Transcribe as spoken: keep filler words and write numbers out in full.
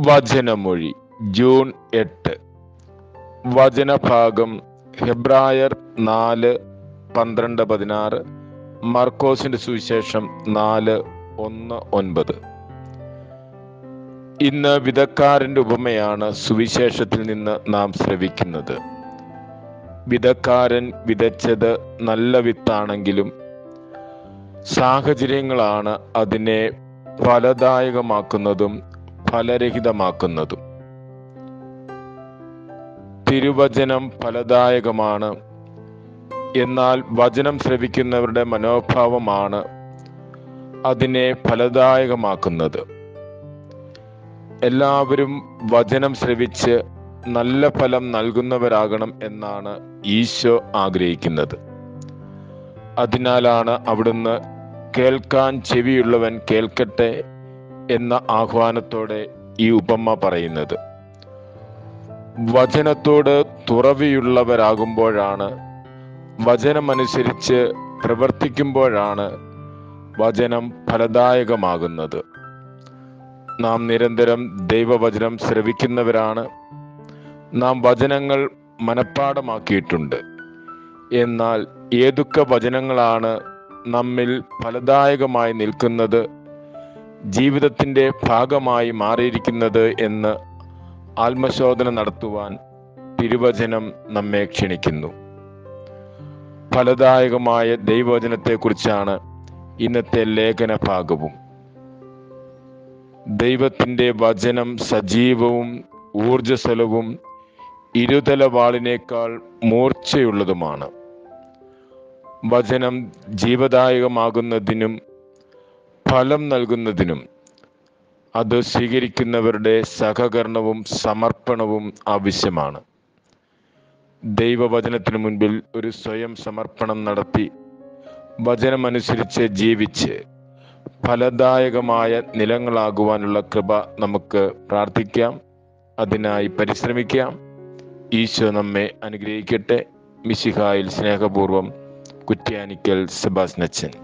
വചനമൊഴി June എട്ട്. വചനഭാഗം ഹെബ്രായർ നാല് പന്ത്രണ്ട് പതിനാറ്, മർക്കോസിന്റെ സുവിശേഷം നാല് ഒന്ന് ഒൻപത്. ഇന്ന് വിതക്കാരന്റെ ഉപമയാണ് സുവിശേഷത്തിൽ നിന്ന് നാം ശ്രവിക്കുന്നത്. വിതക്കാരൻ വിതച്ചത് നല്ല വിത്താണെങ്കിലും സാഹചര്യങ്ങളാണ് അതിനെ ഫലദായകമാക്കുന്നതും ഫലരഹിതമാക്കുന്നതും. തിരുവചനം ഫലദായകമാണ്, എന്നാൽ വചനം ശ്രവിക്കുന്നവരുടെ മനോഭാവമാണ് അതിനെ ഫലദായകമാക്കുന്നത്. എല്ലാവരും വചനം ശ്രവിച്ച് നല്ല ഫലം നൽകുന്നവരാകണം എന്നാണ് ഈശോ ആഗ്രഹിക്കുന്നത്. അതിനാലാണ് അവിടുന്ന് കേൾക്കാൻ ചെവിയുള്ളവൻ കേൾക്കട്ടെ എന്ന ആഹ്വാനത്തോടെ ഈ ഉപമ പറയുന്നത്. വചനത്തോട് തുറവിയുള്ളവരാകുമ്പോഴാണ്, വചനമനുസരിച്ച് പ്രവർത്തിക്കുമ്പോഴാണ് വചനം ഫലദായകമാകുന്നത്. നാം നിരന്തരം ദൈവവചനം ശ്രവിക്കുന്നവരാണ്. നാം വചനങ്ങൾ മനഃപ്പാഠമാക്കിയിട്ടുണ്ട്. എന്നാൽ ഏതൊക്കെ വചനങ്ങളാണ് നമ്മിൽ ഫലദായകമായി നിൽക്കുന്നത്, ജീവിതത്തിൻ്റെ ഭാഗമായി മാറിയിരിക്കുന്നത് എന്ന് ആത്മശോധന നടത്തുവാൻ തിരുവചനം നമ്മെ ക്ഷണിക്കുന്നു. ഫലദായകമായ ദൈവവചനത്തെക്കുറിച്ചാണ് ഇന്നത്തെ ലേഖന ഭാഗവും. ദൈവത്തിൻ്റെ വചനം സജീവവും ഊർജ്ജസ്വലവും ഇരുതല വാളിനേക്കാൾ മൂർച്ചയുള്ളതുമാണ്. വചനം ജീവദായകമാകുന്നതിനും ഫലം നൽകുന്നതിനും അത് സ്വീകരിക്കുന്നവരുടെ സഹകരണവും സമർപ്പണവും ആവശ്യമാണ്. ദൈവവചനത്തിനു മുൻപിൽ ഒരു സ്വയം സമർപ്പണം നടത്തി വചനമനുസരിച്ച് ജീവിച്ച് ഫലദായകമായ നിലങ്ങളാകുവാനുള്ള കൃപ നമുക്ക് പ്രാർത്ഥിക്കാം. അതിനായി പരിശ്രമിക്കാം. ഈശോ നമ്മെ അനുഗ്രഹിക്കട്ടെ. മിശിഹായിൽ സ്നേഹപൂർവം, കുറ്റ്യാനിക്കൽ സെബാസ്റ്റ്യൻ.